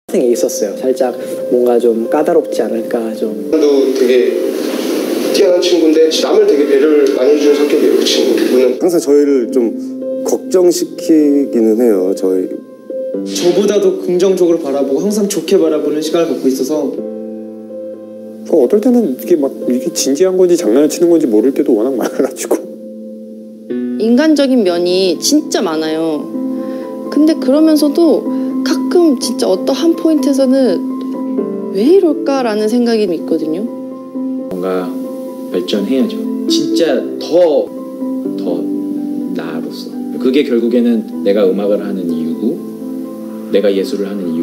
게 있었어요. 살짝 뭔가 좀 까다롭지 않을까 좀. 도 되게 뛰어난 친구인데 남을 되게 배려를 많이 해주는 성격이에요. 그 친구는 항상 저희를 좀 걱정시키기는 해요. 저보다도 긍정적으로 바라보고 항상 좋게 바라보는 시간을 갖고 있어서 어떨 때는 이게 진지한 건지 장난을 치는 건지 모를 때도 워낙 많아가지고. 인간적인 면이 진짜 많아요. 근데 그러면서도 가끔 진짜 어떠한 포인트에서는 왜 이럴까라는 생각이 있거든요. 뭔가 발전해야죠. 진짜 더 나로서. 그게 결국에는 내가 음악을 하는 이유고 내가 예술을 하는 이유.